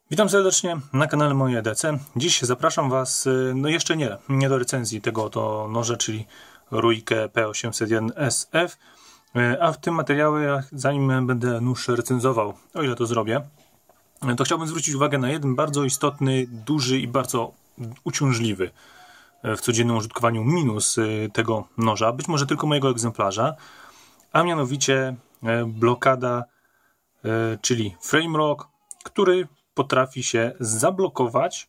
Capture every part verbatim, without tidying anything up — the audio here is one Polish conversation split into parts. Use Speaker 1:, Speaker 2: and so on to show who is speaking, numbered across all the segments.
Speaker 1: Witam serdecznie na kanale Moje E D C. Dziś zapraszam Was, no jeszcze nie, nie do recenzji tego oto noża, czyli Ruike P osiemset jeden S F, a w tym materiale, zanim będę nóż recenzował, o ile to zrobię, to chciałbym zwrócić uwagę na jeden bardzo istotny, duży i bardzo uciążliwy w codziennym użytkowaniu minus tego noża, być może tylko mojego egzemplarza, a mianowicie blokada, czyli frame lock, który potrafi się zablokować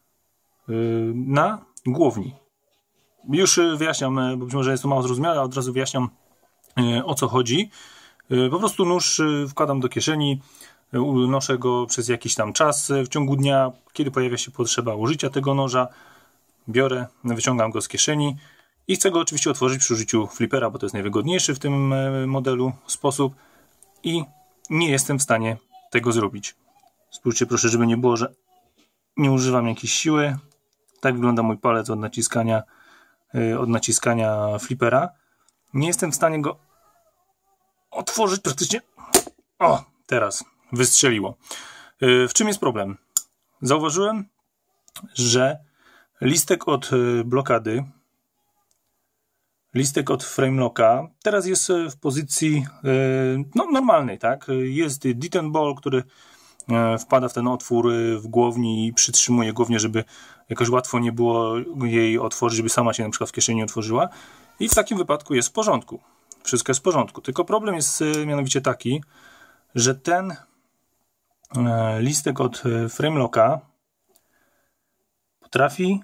Speaker 1: na głowni. Już wyjaśniam, bo być może jest to mało zrozumiałe, od razu wyjaśniam, o co chodzi. Po prostu nóż wkładam do kieszeni, noszę go przez jakiś tam czas w ciągu dnia. Kiedy pojawia się potrzeba użycia tego noża, biorę, wyciągam go z kieszeni i chcę go oczywiście otworzyć przy użyciu flipera, bo to jest najwygodniejszy w tym modelu sposób i nie jestem w stanie tego zrobić. Spójrzcie proszę, żeby nie było, że nie używam jakiejś siły. Tak wygląda mój palec od naciskania, od naciskania flipera. Nie jestem w stanie go otworzyć praktycznie. O, teraz wystrzeliło. W czym jest problem? Zauważyłem, że listek od blokady, listek od frame locka teraz jest w pozycji no, normalnej, tak? Jest detent ball, który wpada w ten otwór w głowni i przytrzymuje głownię, żeby jakoś łatwo nie było jej otworzyć, żeby sama się na przykład w kieszeni otworzyła. I w takim wypadku jest w porządku. Wszystko jest w porządku. Tylko problem jest mianowicie taki, że ten listek od frame locka potrafi,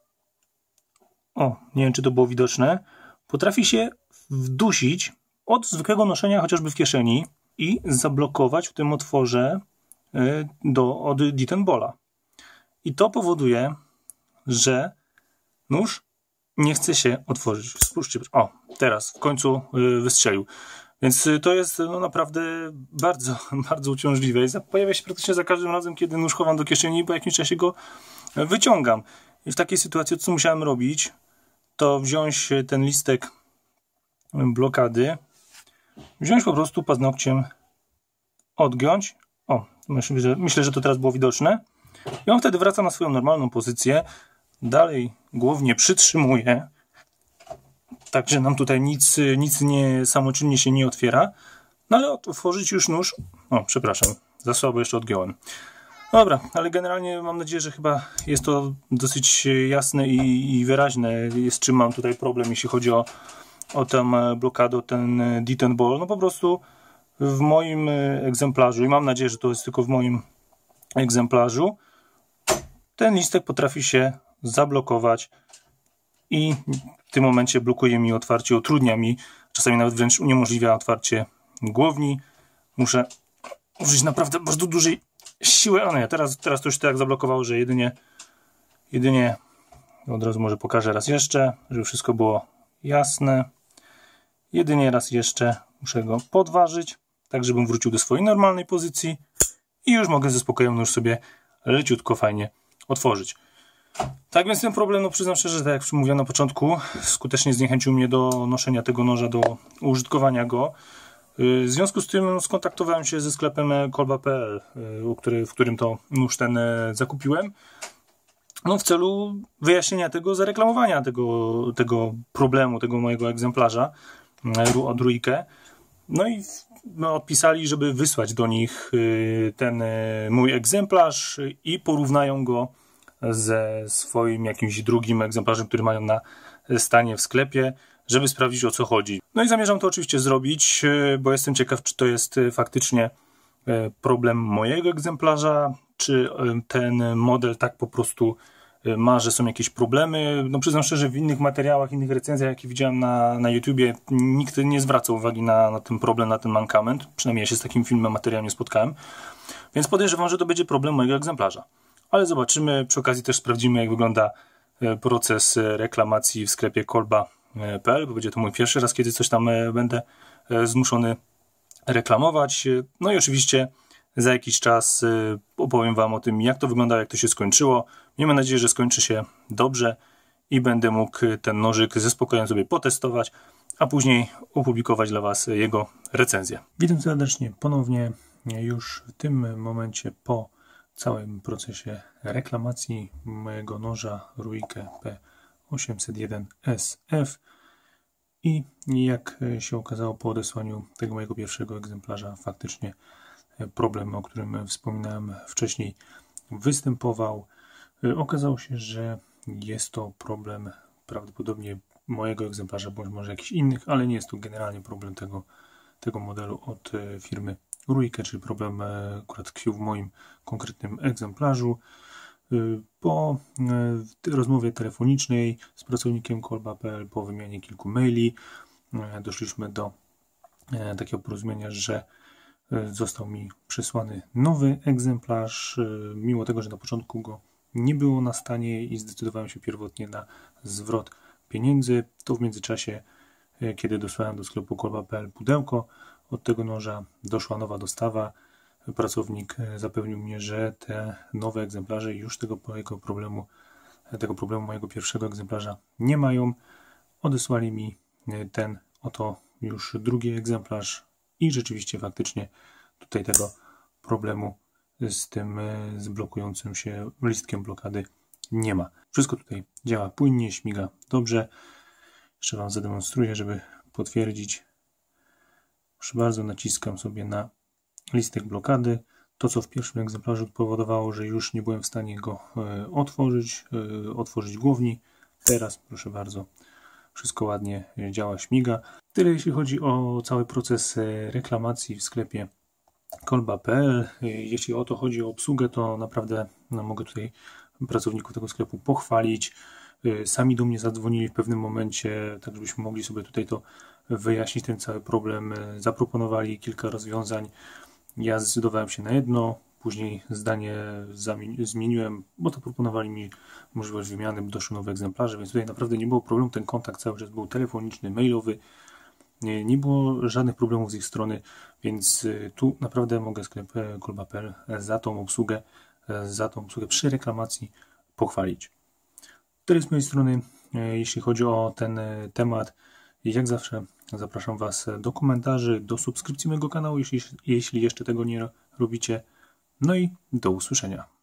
Speaker 1: o, nie wiem czy to było widoczne, potrafi się wdusić od zwykłego noszenia chociażby w kieszeni i zablokować w tym otworze do, od detent balla. I to powoduje, że nóż nie chce się otworzyć. Spójrzcie, o, teraz w końcu wystrzelił. Więc to jest no, naprawdę bardzo, bardzo uciążliwe. I pojawia się praktycznie za każdym razem, kiedy nóż chowam do kieszeni i po jakimś czasie go wyciągam. I w takiej sytuacji, co musiałem robić, to wziąć ten listek blokady, wziąć po prostu paznokciem, odgiąć. O, myślę, że, myślę, że to teraz było widoczne. I on wtedy wraca na swoją normalną pozycję. Dalej głownie przytrzymuje. Także nam tutaj nic, nic nie, samoczynnie się nie otwiera. No ale otworzyć już nóż... O, przepraszam, za słabo jeszcze odgiąłem. Dobra, ale generalnie mam nadzieję, że chyba jest to dosyć jasne i, i wyraźne, z czym mam tutaj problem, jeśli chodzi o, o tę blokadę, o ten detent ball. No po prostu w moim egzemplarzu, i mam nadzieję, że to jest tylko w moim egzemplarzu, ten listek potrafi się zablokować i w tym momencie blokuje mi otwarcie, utrudnia mi, czasami nawet wręcz uniemożliwia otwarcie głowni. Muszę użyć naprawdę bardzo dużej siły. O nie, teraz, teraz to już tak zablokowało, że jedynie, jedynie od razu może pokażę raz jeszcze, żeby wszystko było jasne. Jedynie raz jeszcze muszę go podważyć, tak żebym wrócił do swojej normalnej pozycji i już mogę ze spokojem już sobie leciutko, fajnie otworzyć. Tak więc ten problem, no przyznam szczerze, tak jak mówiłem na początku, skutecznie zniechęcił mnie do noszenia tego noża, do użytkowania go. W związku z tym skontaktowałem się ze sklepem kolba kropka pe el, w którym to nóż ten zakupiłem, no w celu wyjaśnienia tego, zareklamowania tego, tego problemu, tego mojego egzemplarza od Ruike. No i no, odpisali, żeby wysłać do nich ten mój egzemplarz i porównają go ze swoim jakimś drugim egzemplarzem, który mają na stanie w sklepie, żeby sprawdzić, o co chodzi. No i zamierzam to oczywiście zrobić, bo jestem ciekaw, czy to jest faktycznie problem mojego egzemplarza, czy ten model tak po prostu ma, że są jakieś problemy. No przyznam szczerze, w innych materiałach, innych recenzjach, jakie widziałem na, na YouTubie, nikt nie zwraca uwagi na, na ten problem, na ten mankament. Przynajmniej ja się z takim filmem, materiałem nie spotkałem. Więc podejrzewam, że to będzie problem mojego egzemplarza. Ale zobaczymy, przy okazji też sprawdzimy, jak wygląda proces reklamacji w sklepie kolba kropka pe el, bo będzie to mój pierwszy raz, kiedy coś tam będę zmuszony reklamować. No i oczywiście za jakiś czas opowiem Wam o tym, jak to wygląda, jak to się skończyło. Miejmy nadzieję, że skończy się dobrze i będę mógł ten nożyk ze spokojem sobie potestować, a później opublikować dla Was jego recenzję. Witam serdecznie ponownie już w tym momencie po całym procesie reklamacji mojego noża Ruike P osiemset jeden S F i jak się okazało po odesłaniu tego mojego pierwszego egzemplarza, faktycznie problem, o którym wspominałem wcześniej, występował. Okazało się, że jest to problem prawdopodobnie mojego egzemplarza, bądź może jakichś innych, ale nie jest to generalnie problem tego, tego modelu od firmy Ruike, czyli problem akurat tkwił w moim konkretnym egzemplarzu. Po rozmowie telefonicznej z pracownikiem kolba kropka pe el, po wymianie kilku maili, doszliśmy do takiego porozumienia, że został mi przesłany nowy egzemplarz, mimo tego, że na początku go nie było na stanie i zdecydowałem się pierwotnie na zwrot pieniędzy, to w międzyczasie, kiedy dosłałem do sklepu kolba kropka pe el pudełko od tego noża, doszła nowa dostawa. Pracownik zapewnił mnie, że te nowe egzemplarze już tego mojego problemu, tego problemu mojego pierwszego egzemplarza nie mają. Odesłali mi ten oto już drugi egzemplarz i rzeczywiście faktycznie tutaj tego problemu z tym z blokującym się listkiem blokady nie ma. Wszystko tutaj działa płynnie, śmiga dobrze. Jeszcze Wam zademonstruję, żeby potwierdzić. Proszę bardzo, naciskam sobie na listek blokady. To, co w pierwszym egzemplarzu powodowało, że już nie byłem w stanie go otworzyć, otworzyć głowni. Teraz, proszę bardzo, wszystko ładnie działa, śmiga. Tyle jeśli chodzi o cały proces reklamacji w sklepie kolba kropka pe el. Jeśli o to chodzi o obsługę, to naprawdę no, mogę tutaj pracowników tego sklepu pochwalić. Sami do mnie zadzwonili w pewnym momencie, tak żebyśmy mogli sobie tutaj to wyjaśnić, ten cały problem. Zaproponowali kilka rozwiązań. Ja zdecydowałem się na jedno, później zdanie zmieniłem, bo to proponowali mi możliwość wymiany, bo doszły nowe egzemplarze, więc tutaj naprawdę nie było problemu. Ten kontakt cały czas był telefoniczny, mailowy. Nie, nie było żadnych problemów z ich strony, więc tu naprawdę mogę sklep kolba kropka pe el za tą obsługę, za tą obsługę przy reklamacji pochwalić. Tyle z mojej strony, jeśli chodzi o ten temat. Jak zawsze zapraszam Was do komentarzy, do subskrypcji mojego kanału, jeśli, jeśli jeszcze tego nie robicie. No i do usłyszenia.